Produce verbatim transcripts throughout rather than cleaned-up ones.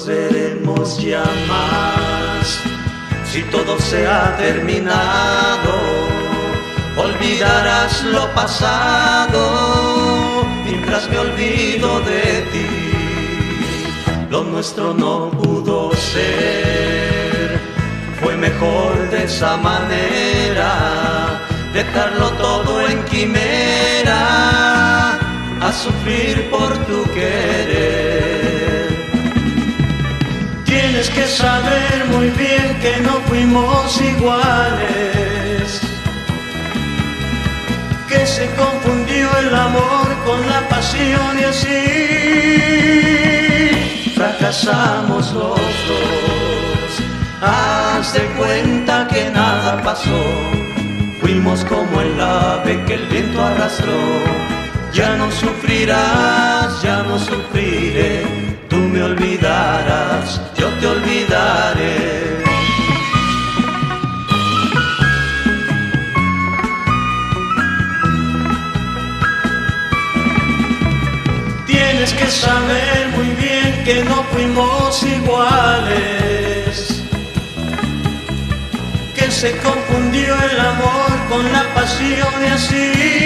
nos veremos ya más. Si todo se ha terminado, olvidarás lo pasado mientras me olvido de ti. Lo nuestro no pudo ser, fue mejor de esa manera, dejarlo todo en quimera, a sufrir por tu querer. Tienes que saber muy bien que no fuimos iguales, que se confundió el amor con la pasión y así fracasamos los dos. Haz de cuenta que nada pasó, fuimos como el ave que el viento arrastró. Ya no sufrirás, ya no sufriré, tú me olvidarás, yo te olvidaré. Tienes que saber muy bien que no fuimos iguales, que se confundió el amor con la pasión y así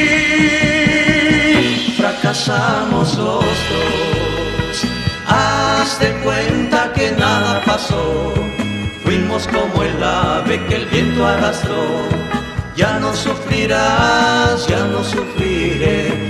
fracasamos los dos. Haz de cuenta que nada pasó, fuimos como el ave que el viento arrastró. Ya no sufrirás, ya no sufriré,